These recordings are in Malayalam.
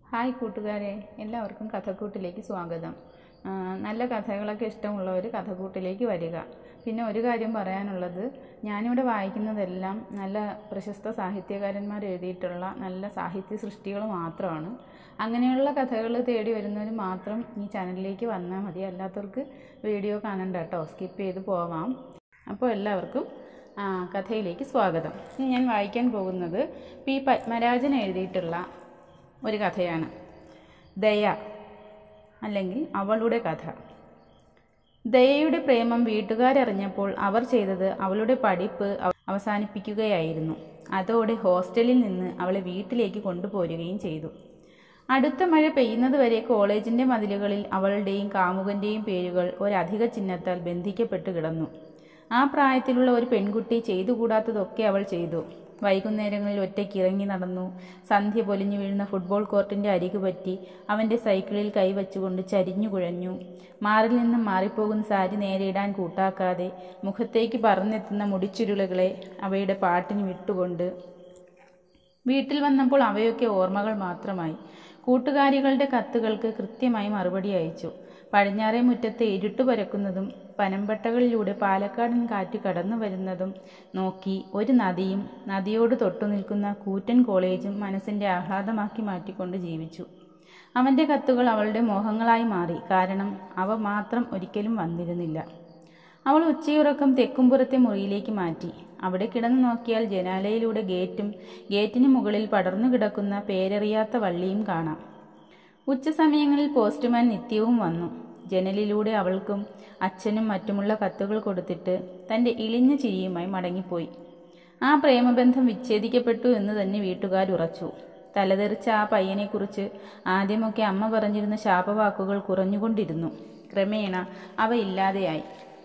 ഹായ് കൂട്ടുകാരെ, എല്ലാവർക്കും കഥക്കൂട്ടിലേക്ക് സ്വാഗതം. നല്ല കഥകളൊക്കെ ഇഷ്ടമുള്ളവർ കഥക്കൂട്ടിലേക്ക് വരിക. പിന്നെ ഒരു കാര്യം പറയാനുള്ളത്, ഞാനിവിടെ വായിക്കുന്നതെല്ലാം നല്ല പ്രശസ്ത സാഹിത്യകാരന്മാർ എഴുതിയിട്ടുള്ള നല്ല സാഹിത്യ സൃഷ്ടികൾ മാത്രമാണ്. അങ്ങനെയുള്ള കഥകൾ തേടി വരുന്നവർ മാത്രം ഈ ചാനലിലേക്ക് വന്നാൽ മതി. അല്ലാത്തവർക്ക് വീഡിയോ കാണണ്ട കേട്ടോ, സ്കിപ്പ് ചെയ്ത് പോവാം. അപ്പോൾ എല്ലാവർക്കും കഥയിലേക്ക് സ്വാഗതം. ഞാൻ വായിക്കാൻ പോകുന്നത് padmarajan എഴുതിയിട്ടുള്ള ഒരു കഥയാണ്. ദയ അല്ലെങ്കിൽ അവളുടെ കഥ. ദയയുടെ പ്രേമം വീട്ടുകാരറിഞ്ഞപ്പോൾ അവർ ചെയ്തത് അവളുടെ പഠിപ്പ് അവസാനിപ്പിക്കുകയായിരുന്നു. അതോടെ ഹോസ്റ്റലിൽ നിന്ന് അവളെ വീട്ടിലേക്ക് കൊണ്ടുപോരുകയും ചെയ്തു. അടുത്ത മഴ പെയ്യുന്നത് വരെ കോളേജിൻ്റെ മതിലുകളിൽ അവളുടെയും കാമുകൻ്റെയും പേരുകൾ ഒരധിക ചിഹ്നത്താൽ ബന്ധിക്കപ്പെട്ട് കിടന്നു. ആ പ്രായത്തിലുള്ള ഒരു പെൺകുട്ടി ചെയ്തുകൂടാത്തതൊക്കെ അവൾ ചെയ്തു. വൈകുന്നേരങ്ങളിൽ ഒറ്റയ്ക്ക് ഇറങ്ങി നടന്നു. സന്ധ്യ പൊലിഞ്ഞു വീഴുന്ന ഫുട്ബോൾ കോർട്ടിൻ്റെ അരികു പറ്റി അവൻ്റെ സൈക്കിളിൽ കൈവച്ചുകൊണ്ട് ചരിഞ്ഞു കുഴഞ്ഞു. മാറിൽ നിന്നും മാറിപ്പോകുന്ന സാരി നേരെയിടാൻ കൂട്ടാക്കാതെ മുഖത്തേക്ക് പറന്നെത്തുന്ന മുടിച്ചുരുളുകളെ അവയുടെ പാട്ടിന് വിട്ടുകൊണ്ട് വീട്ടിൽ വന്നപ്പോൾ അവയൊക്കെ ഓർമ്മകൾ മാത്രമായി. കൂട്ടുകാരികളുടെ കത്തുകൾക്ക് കൃത്യമായി മറുപടി അയച്ചു. പടിഞ്ഞാറേ മുറ്റത്തെ ഇരുട്ട് പരക്കുന്നതും പനമ്പട്ടകളിലൂടെ പാലക്കാടൻ കാറ്റ് കടന്നു വരുന്നതും നോക്കി ഒരു നദിയും നദിയോട് തൊട്ടു നിൽക്കുന്ന കൂറ്റൻ കോളേജും മനസ്സിൻ്റെ ആഹ്ലാദമാക്കി മാറ്റിക്കൊണ്ട് ജീവിച്ചു. അവൻ്റെ കത്തുകൾ അവളുടെ മോഹങ്ങളായി മാറി. കാരണം അവ മാത്രം ഒരിക്കലും വന്നിരുന്നില്ല. അവൾ ഉച്ചയുറക്കം തെക്കുംപുറത്തെ മുറിയിലേക്ക് മാറ്റി. അവിടെ കിടന്നു നോക്കിയാൽ ജനാലയിലൂടെ ഗേറ്റിന് മുകളിൽ പടർന്നു കിടക്കുന്ന പേരറിയാത്ത വള്ളിയും കാണാം. ഉച്ചസമയങ്ങളിൽ പോസ്റ്റ്മാൻ നിത്യവും വന്നു. ജനലിലൂടെ അവൾക്കും അച്ഛനും മറ്റുമുള്ള കത്തുകൾ കൊടുത്തിട്ട് തൻ്റെ ഇളിഞ്ഞ ചിരിയുമായി മടങ്ങിപ്പോയി. ആ പ്രേമബന്ധം വിച്ഛേദിക്കപ്പെട്ടു എന്ന് തന്നെ വീട്ടുകാരുറച്ചു. തലതെറിച്ച ആ പയ്യനെക്കുറിച്ച് ആദ്യമൊക്കെ അമ്മ പറഞ്ഞിരുന്ന ശാപവാക്കുകൾ കുറഞ്ഞുകൊണ്ടിരുന്നു. ക്രമേണ അവ ഇല്ലാതെയായി.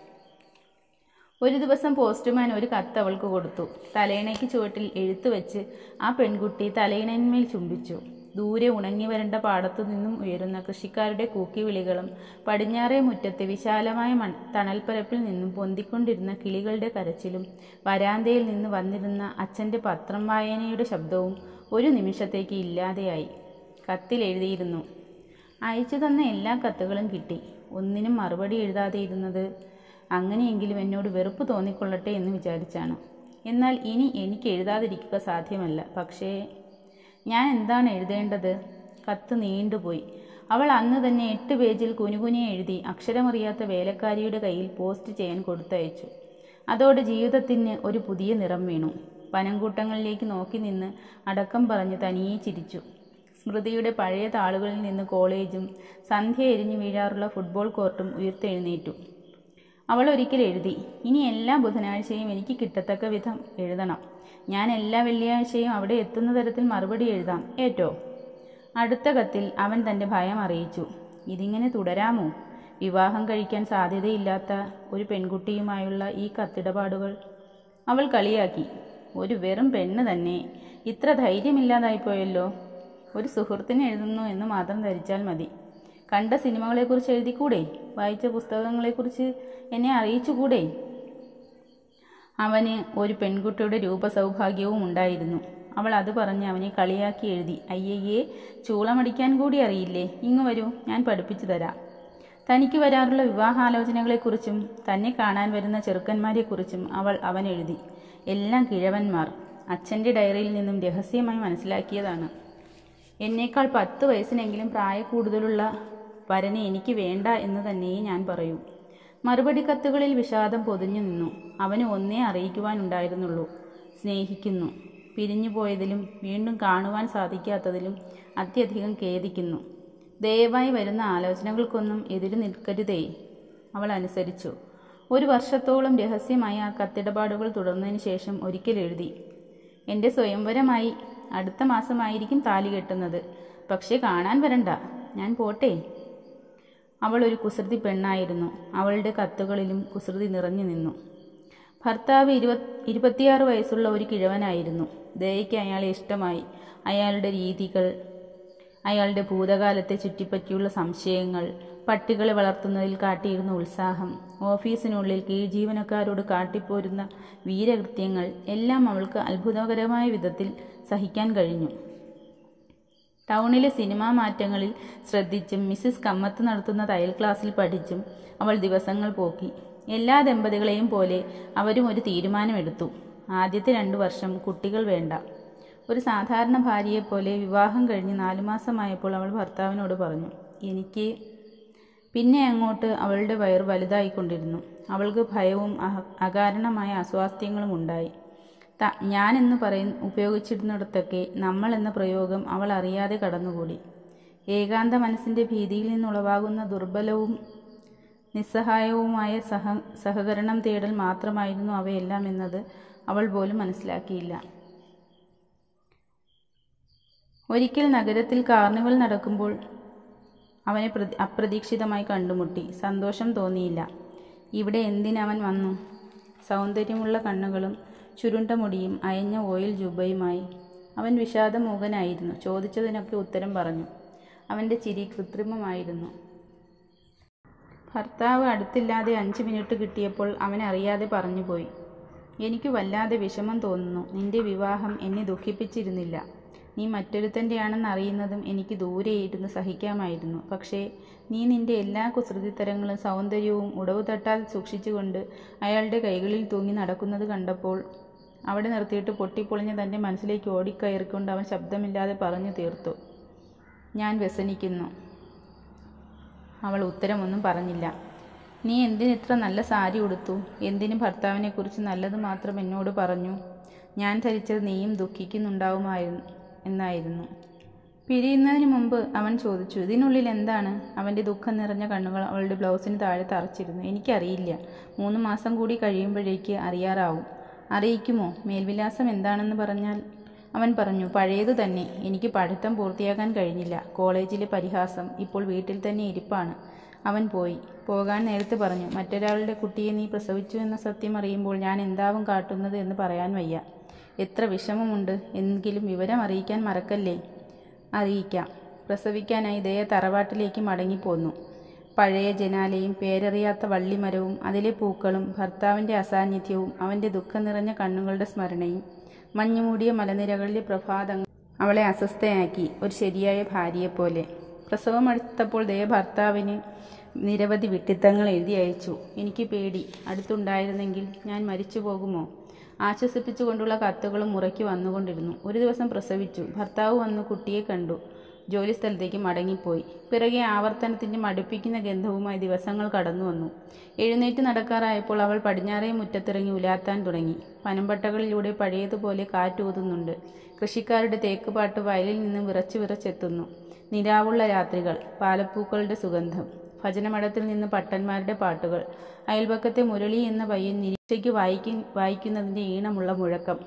ഒരു ദിവസം പോസ്റ്റ്മാൻ ഒരു കത്ത് അവൾക്ക് കൊടുത്തു. തലയിണയ്ക്ക് ചുവട്ടിൽ എഴുത്തു വെച്ച് ആ പെൺകുട്ടി തലയിണന്മേൽ ചുംബിച്ചു. ദൂരെ ഉണങ്ങി വരേണ്ട പാടത്തു നിന്നും ഉയരുന്ന കൃഷിക്കാരുടെ കൂക്കിവിളികളും പടിഞ്ഞാറേ മുറ്റത്തെ വിശാലമായ തണൽപ്പരപ്പിൽ നിന്നും പൊന്തിക്കൊണ്ടിരുന്ന കിളികളുടെ കരച്ചിലും വരാന്തയിൽ നിന്ന് വന്നിരുന്ന അച്ഛൻ്റെ പത്രം വായനയുടെ ശബ്ദവും ഒരു നിമിഷത്തേക്ക് ഇല്ലാതെയായി. കത്തിൽ എഴുതിയിരുന്നു, അയച്ചു തന്ന എല്ലാ കത്തുകളും കിട്ടി. ഒന്നിനും മറുപടി എഴുതാതെ ഇരുന്നത് അങ്ങനെയെങ്കിലും എന്നോട് വെറുപ്പ് തോന്നിക്കൊള്ളട്ടെ എന്ന് വിചാരിച്ചാണ്. എന്നാൽ ഇനി എനിക്ക് എഴുതാതിരിക്കുക സാധ്യമല്ല. പക്ഷേ ഞാൻ എന്താണ് എഴുതേണ്ടത്? കത്ത് നീണ്ടുപോയി. അവൾ അന്ന് തന്നെ 8 പേജിൽ കുനുകുനെ എഴുതി അക്ഷരമറിയാത്ത വേലക്കാരിയുടെ കയ്യിൽ പോസ്റ്റ് ചെയ്യാൻ കൊടുത്തയച്ചു. അതോടെ ജീവിതത്തിന് ഒരു പുതിയ നിറം വീണു. പനംകൂട്ടങ്ങളിലേക്ക് നോക്കി നിന്ന് അടക്കം പറഞ്ഞ് തനിയെ ചിരിച്ചു. സ്മൃതിയുടെ പഴയ താളുകളിൽ നിന്ന് കോളേജും സന്ധ്യ എരിഞ്ഞു വീഴാറുള്ള ഫുട്ബോൾ കോർട്ടും ഉയർത്തെഴുന്നേറ്റു. അവൾ ഒരിക്കൽ എഴുതി, ഇനി എല്ലാ ബുധനാഴ്ചയും എനിക്ക് കിട്ടത്തക്ക വിധം എഴുതണം. ഞാൻ എല്ലാ വെള്ളിയാഴ്ചയും അവിടെ എത്തുന്ന തരത്തിൽ മറുപടി എഴുതാം, ഏറ്റോ? അടുത്ത കത്തിൽ അവൻ തൻ്റെ ഭയം അറിയിച്ചു. ഇതിങ്ങനെ തുടരാമോ? വിവാഹം കഴിക്കാൻ സാധ്യതയില്ലാത്ത ഒരു പെൺകുട്ടിയുമായുള്ള ഈ കത്തിടപാടുകൾ? അവൾ കളിയാക്കി. ഒരു വെറും പെണ്ണ് തന്നെ, ഇത്ര ധൈര്യമില്ലാതായിപ്പോയല്ലോ. ഒരു സുഹൃത്തിന് എഴുതുന്നു എന്ന് മാത്രം ധരിച്ചാൽ മതി. കണ്ട സിനിമകളെക്കുറിച്ച് എഴുതിക്കൂടെ? വായിച്ച പുസ്തകങ്ങളെക്കുറിച്ച് എന്നെ അറിയിച്ചുകൂടെ? അവന് ഒരു പെൺകുട്ടിയുടെ രൂപസൗഭാഗ്യവും ഉണ്ടായിരുന്നു. അവൾ അത് പറഞ്ഞ് അവനെ കളിയാക്കി എഴുതി. അയ്യയ്യേ, ചൂളമടിക്കാൻ കൂടി അറിയില്ലേ? ഇങ്ങു വരൂ, ഞാൻ പഠിപ്പിച്ചു തരാം. തനിക്ക് വരാറുള്ള വിവാഹാലോചനകളെക്കുറിച്ചും തന്നെ കാണാൻ വരുന്ന ചെറുക്കന്മാരെക്കുറിച്ചും അവൻ എഴുതി. എല്ലാം കിഴവന്മാർ. അച്ഛൻ്റെ ഡയറിയിൽ നിന്നും രഹസ്യമായി മനസ്സിലാക്കിയതാണ്. എന്നേക്കാൾ 10 വയസ്സിനെങ്കിലും പ്രായക്കൂടുതലുള്ള വരനെ എനിക്ക് വേണ്ട എന്ന് തന്നെയേ ഞാൻ പറയൂ. മറുപടി കത്തുകളിൽ വിഷാദം പൊതിഞ്ഞു നിന്നു. അവന് ഒന്നേ അറിയിക്കുവാനുണ്ടായിരുന്നുള്ളൂ, സ്നേഹിക്കുന്നു. പിരിഞ്ഞു പോയതിലും വീണ്ടും കാണുവാൻ സാധിക്കാത്തതിലും അത്യധികം ഖേദിക്കുന്നു. ദയവായി വരുന്ന ആലോചനകൾക്കൊന്നും എതിര് നിൽക്കരുതേ. അവൾ അനുസരിച്ചു. 1 വർഷത്തോളം രഹസ്യമായി ആ കത്തിടപാടുകൾ തുടർന്നതിന് ശേഷം ഒരിക്കൽ എഴുതി, എൻ്റെ സ്വയംവരമായി. അടുത്ത മാസമായിരിക്കും താലി കെട്ടുന്നത്. പക്ഷേ കാണാൻ വരണ്ട, ഞാൻ പോട്ടെ. അവൾ ഒരു കുസൃതി പെണ്ണായിരുന്നു. അവളുടെ കത്തുകളിലും കുസൃതി നിറഞ്ഞു നിന്നു. ഭർത്താവ് 26 വയസ്സുള്ള ഒരു കിഴവനായിരുന്നു. ദയയ്ക്ക് അയാളെ ഇഷ്ടമായി. അയാളുടെ രീതികൾ, അയാളുടെ ഭൂതകാലത്തെ ചുറ്റിപ്പറ്റിയുള്ള സംശയങ്ങൾ, പട്ടികളെ വളർത്തുന്നതിൽ കാട്ടിയിരുന്ന ഉത്സാഹം, ഓഫീസിനുള്ളിൽ കീഴ് ജീവനക്കാരോട് കാട്ടിപ്പോരുന്ന വീരകൃത്യങ്ങൾ എല്ലാം അവൾക്ക് അത്ഭുതകരമായ വിധത്തിൽ സഹിക്കാൻ കഴിഞ്ഞു. ടൗണിലെ സിനിമാ മാറ്റങ്ങളിൽ ശ്രദ്ധിച്ചും മിസ്സിസ് കമ്മത്ത് നടത്തുന്ന തയ്യൽ ക്ലാസ്സിൽ പഠിച്ചും അവൾ ദിവസങ്ങൾ പോക്കി. എല്ലാ ദമ്പതികളെയും പോലെ അവരും ഒരു തീരുമാനമെടുത്തു. ആദ്യത്തെ 2 വർഷം കുട്ടികൾ വേണ്ട. ഒരു സാധാരണ ഭാര്യയെപ്പോലെ വിവാഹം കഴിഞ്ഞ് 4 മാസമായപ്പോൾ അവൾ ഭർത്താവിനോട് പറഞ്ഞു, എനിക്ക്. പിന്നെ അങ്ങോട്ട് അവളുടെ വയറ് വലുതായിക്കൊണ്ടിരുന്നു. അവൾക്ക് ഭയവും അകാരണമായ അസ്വാസ്ഥ്യങ്ങളും ഉണ്ടായി. ഞാനെന്ന് ഉപയോഗിച്ചിരുന്നിടത്തൊക്കെ നമ്മൾ എന്ന പ്രയോഗം അവൾ അറിയാതെ കടന്നുകൂടി. ഏകാന്ത മനസ്സിൻ്റെ ഭീതിയിൽ നിന്നുളവാകുന്ന ദുർബലവും നിസ്സഹായവുമായ സഹകരണം തേടൽ മാത്രമായിരുന്നു അവയെല്ലാം എന്നത് അവൾ പോലും മനസ്സിലാക്കിയില്ല. ഒരിക്കൽ നഗരത്തിൽ കാർണിവൽ നടക്കുമ്പോൾ അവനെ അപ്രതീക്ഷിതമായി കണ്ടുമുട്ടി. സന്തോഷം തോന്നിയില്ല. ഇവിടെ എന്തിനവൻ വന്നു? സൗന്ദര്യമുള്ള കണ്ണുകളും ചുരുണ്ട മുടിയും അയഞ്ഞ ഓയിൽ ജുബയുമായി അവൻ വിഷാദമൂകനായിരുന്നു. ചോദിച്ചതിനൊക്കെ ഉത്തരം പറഞ്ഞു. അവൻ്റെ ചിരി കൃത്രിമമായിരുന്നു. ഭർത്താവ് അടുത്തില്ലാതെ 5 മിനിറ്റ് കിട്ടിയപ്പോൾ അവനറിയാതെ പറഞ്ഞുപോയി, എനിക്ക് വല്ലാതെ വിഷമം തോന്നുന്നു. നിന്റെ വിവാഹം എന്നെ ദുഃഖിപ്പിച്ചിരുന്നില്ല. നീ മറ്റൊരുത്തൻ്റെയാണെന്ന് അറിയുന്നതും എനിക്ക് ദൂരെയിരുന്ന് സഹിക്കാമായിരുന്നു. പക്ഷേ നീ നിന്റെ എല്ലാ കുസൃതിത്തരങ്ങളും സൗന്ദര്യവും ഉടവ് തട്ടാതെ സൂക്ഷിച്ചുകൊണ്ട് അയാളുടെ കൈകളിൽ തൂങ്ങി നടക്കുന്നത് കണ്ടപ്പോൾ. അവിടെ നിർത്തിയിട്ട് പൊട്ടിപ്പൊളിഞ്ഞ് തൻ്റെ മനസ്സിലേക്ക് ഓടിക്കയറിക്കൊണ്ട് അവൻ ശബ്ദമില്ലാതെ പറഞ്ഞു തീർത്തു, ഞാൻ വ്യസനിക്കുന്നു. അവൾ ഉത്തരമൊന്നും പറഞ്ഞില്ല. നീ എന്തിനിത്ര നല്ല സാരി ഉടുത്തു? എന്തിന് ഭർത്താവിനെക്കുറിച്ച് നല്ലത് മാത്രം എന്നോട് പറഞ്ഞു? ഞാൻ ധരിച്ചത് നീയും ദുഃഖിക്കുന്നുണ്ടാവുമായിരുന്നു എന്നായിരുന്നു. പിരിയുന്നതിന് മുമ്പ് അവൻ ചോദിച്ചു. ഇതിനുള്ളിൽ എന്താണ്? അവൻ്റെ ദുഃഖം നിറഞ്ഞ കണ്ണുകൾ അവളുടെ ബ്ലൗസിന് താഴെ തറച്ചിരുന്നു. എനിക്കറിയില്ല. 3 മാസം കൂടി കഴിയുമ്പോഴേക്ക് അറിയാറാവും. അറിയിക്കുമോ? മേൽവിലാസം എന്താണെന്ന് പറഞ്ഞാൽ? അവൻ പറഞ്ഞു, പഴയത് തന്നെ. എനിക്ക് പഠിത്തം പൂർത്തിയാക്കാൻ കഴിഞ്ഞില്ല. കോളേജിലെ പരിഹാസം. ഇപ്പോൾ വീട്ടിൽ തന്നെ ഇരിപ്പാണ്. അവൻ പോകാൻ നേരത്ത് പറഞ്ഞു, മറ്റൊരാളുടെ കുട്ടിയെ നീ പ്രസവിച്ചു എന്ന സത്യം അറിയുമ്പോൾ ഞാൻ എന്താവും കാട്ടുന്നത് എന്ന് പറയാൻ വയ്യ. എത്ര വിഷമമുണ്ട്. എങ്കിലും വിവരം അറിയിക്കാൻ മറക്കല്ലേ. അറിയിക്കാം. പ്രസവിക്കാനായി ദയ തറവാട്ടിലേക്ക് മടങ്ങിപ്പോന്നു. പഴയ ജനാലയും പേരറിയാത്ത വള്ളിമരവും അതിലെ പൂക്കളും ഭർത്താവിൻ്റെ അസാന്നിധ്യവും അവൻ്റെ ദുഃഖം നിറഞ്ഞ കണ്ണുകളുടെ സ്മരണയും മഞ്ഞുമൂടിയ മലനിരകളിലെ പ്രഭാതങ്ങൾ അവളെ അസ്വസ്ഥയാക്കി, ഒരു ശരിയായ ഭാര്യയെപ്പോലെ. പ്രസവമെടുത്തപ്പോൾ ദയ ഭർത്താവിന് നിരവധി വിഡ്ഢിത്തങ്ങൾ എഴുതി അയച്ചു. എനിക്ക് പേടി. അടുത്തുണ്ടായിരുന്നെങ്കിൽ ഞാൻ മരിച്ചു പോകുമോ? ആശ്വസിപ്പിച്ചുകൊണ്ടുള്ള കത്തുകളും മുറയ്ക്ക് വന്നുകൊണ്ടിരുന്നു. ഒരു ദിവസം പ്രസവിച്ചു. ഭർത്താവ് വന്നു കുട്ടിയെ കണ്ടു. ജോലിസ്ഥലത്തേക്ക് മടങ്ങിപ്പോയി. പിറകെ ആവർത്തനത്തിൻ്റെ മടുപ്പിക്കുന്ന ഗന്ധവുമായി ദിവസങ്ങൾ കടന്നു വന്നു. എഴുന്നേറ്റ് നടക്കാറായപ്പോൾ അവൾ പടിഞ്ഞാറേ മുറ്റത്തിറങ്ങി ഉലാത്താൻ തുടങ്ങി. പനമ്പട്ടകളിലൂടെ പഴയതുപോലെ കാറ്റൂതുന്നുണ്ട്. കൃഷിക്കാരുടെ തേക്കുപാട്ട് വയലിൽ നിന്ന് വിറച്ചെത്തുന്നു. നിലാവുള്ള രാത്രികൾ, പാലപ്പൂക്കളുടെ സുഗന്ധം, ഭജനമഠത്തിൽ നിന്ന് പട്ടന്മാരുടെ പാട്ടുകൾ, അയൽപക്കത്തെ മുരളി എന്ന പയ്യൻ നിരീക്ഷയ്ക്ക് വായിക്കുന്നതിൻ്റെ ഈണമുള്ള മുഴക്കം,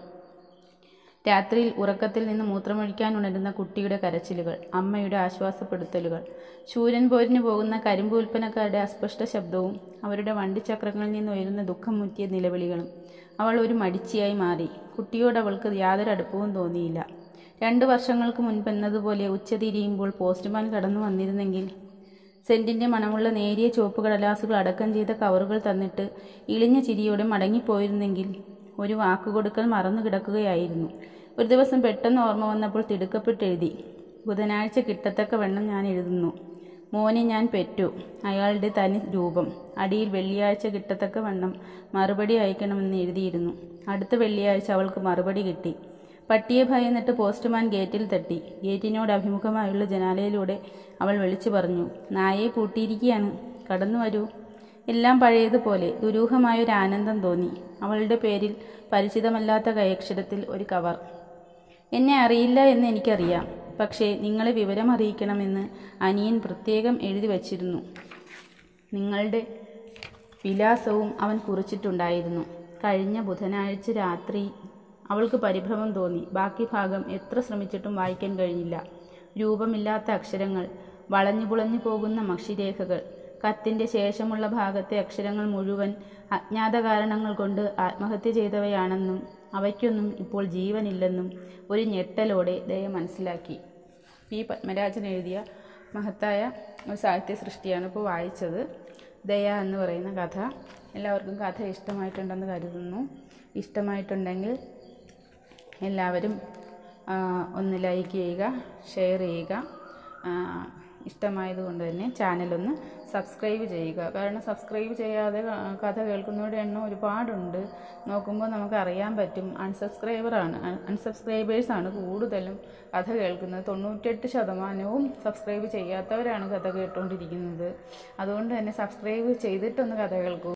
രാത്രിയിൽ ഉറക്കത്തിൽ നിന്ന് മൂത്രമൊഴിക്കാൻ ഉണരുന്ന കുട്ടിയുടെ കരച്ചിലുകൾ, അമ്മയുടെ ആശ്വാസപ്പെടുത്തലുകൾ, ശൂരൻ പോരിന് പോകുന്ന കരിമ്പ് വിൽപ്പനക്കാരുടെ അസ്പഷ്ട ശബ്ദവും അവരുടെ വണ്ടിച്ചക്രങ്ങളിൽ നിന്ന് ഉയരുന്ന ദുഃഖം മുറ്റിയ നിലവിളികളും. അവൾ ഒരു മടിച്ചിയായി മാറി. കുട്ടിയോട് അവൾക്ക് യാതൊരു അടുപ്പവും തോന്നിയില്ല. 2 വർഷങ്ങൾക്ക് മുൻപെന്നതുപോലെ ഉച്ചതിരിയുമ്പോൾ പോസ്റ്റ്മാൻ കടന്നു വന്നിരുന്നെങ്കിൽ, സെൻറ്റിൻ്റെ മണമുള്ള നേരിയ ചുവപ്പ് കടലാസുകൾ അടക്കം ചെയ്ത കവറുകൾ തന്നിട്ട് ഇളിഞ്ഞ ചിരിയോടെ മടങ്ങിപ്പോയിരുന്നെങ്കിൽ. ഒരു വാക്കുകൊടുക്കൽ മറന്നു കിടക്കുകയായിരുന്നു. ഒരു ദിവസം പെട്ടെന്ന് ഓർമ്മ വന്നപ്പോൾ തിടുക്കപ്പെട്ടെഴുതി, ബുധനാഴ്ച കിട്ടത്തക്ക വണ്ണം ഞാൻ എഴുതുന്നു. മോനെ ഞാൻ പെറ്റു. അയാളുടെ തനി രൂപം. അടിയിൽ വെള്ളിയാഴ്ച കിട്ടത്തക്ക വണ്ണം മറുപടി അയക്കണമെന്ന് എഴുതിയിരുന്നു. അടുത്ത വെള്ളിയാഴ്ച അവൾക്ക് മറുപടി കിട്ടി. പട്ടിയെ ഭയന്നിട്ട് പോസ്റ്റ്മാൻ ഗേറ്റിൽ തട്ടി. ഗേറ്റിനോട് അഭിമുഖമായുള്ള ജനാലയിലൂടെ അവൾ വിളിച്ചു പറഞ്ഞു, നായയെ പൂട്ടിയിരിക്കുകയാണ്, കടന്നു വരൂ. എല്ലാം പഴയതുപോലെ. ദുരൂഹമായൊരു ആനന്ദം തോന്നി. അവളുടെ പേരിൽ പരിചിതമല്ലാത്ത കൈയക്ഷരത്തിൽ ഒരു കവർ. എന്നെ അറിയില്ല എന്ന് എനിക്കറിയാം. പക്ഷേ നിങ്ങളെ വിവരം അറിയിക്കണമെന്ന് അനിയൻ പ്രത്യേകം എഴുതി വച്ചിരുന്നു. നിങ്ങളുടെ വിലാസവും അവൻ കുറിച്ചിട്ടുണ്ടായിരുന്നു. കഴിഞ്ഞ ബുധനാഴ്ച രാത്രി. അവൾക്ക് പരിഭ്രമം തോന്നി. ബാക്കി ഭാഗം എത്ര ശ്രമിച്ചിട്ടും വായിക്കാൻ കഴിഞ്ഞില്ല. രൂപമില്ലാത്ത അക്ഷരങ്ങൾ, വളഞ്ഞു പുളഞ്ഞു പോകുന്ന മഷിരേഖകൾ. കത്തിൻ്റെ ശേഷമുള്ള ഭാഗത്തെ അക്ഷരങ്ങൾ മുഴുവൻ അജ്ഞാത കാരണങ്ങൾ കൊണ്ട് ആത്മഹത്യ ചെയ്തവയാണെന്നും അവയ്ക്കൊന്നും ഇപ്പോൾ ജീവനില്ലെന്നും ഒരു ഞെട്ടലോടെ ദയ മനസ്സിലാക്കി. പി. പദ്മരാജൻ എഴുതിയ മഹത്തായ ഒരു സാഹിത്യ സൃഷ്ടിയാണ് ഇപ്പോൾ വായിച്ചത്. ദയ എന്ന് പറയുന്ന കഥ. എല്ലാവർക്കും കഥ ഇഷ്ടമായിട്ടുണ്ടെന്ന് കരുതുന്നു. ഇഷ്ടമായിട്ടുണ്ടെങ്കിൽ എല്ലാവരും ഒന്ന് ലൈക്ക് ചെയ്യുക, ഷെയർ ചെയ്യുക. ഇഷ്ടമായതുകൊണ്ട് തന്നെ ചാനലൊന്ന് സബ്സ്ക്രൈബ് ചെയ്യുക. കാരണം സബ്സ്ക്രൈബ് ചെയ്യാതെ കഥ കേൾക്കുന്നവരുടെ എണ്ണം ഒരുപാടുണ്ട്. നോക്കുമ്പോൾ നമുക്കറിയാൻ പറ്റും. അൺസബ്സ്ക്രൈബേഴ്സാണ് കൂടുതലും കഥ കേൾക്കുന്നത്. 98% സബ്സ്ക്രൈബ് ചെയ്യാത്തവരാണ് കഥ കേട്ടുകൊണ്ടിരിക്കുന്നത്. അതുകൊണ്ട് തന്നെ സബ്സ്ക്രൈബ് ചെയ്തിട്ടൊന്ന് കഥ കേൾക്കൂ.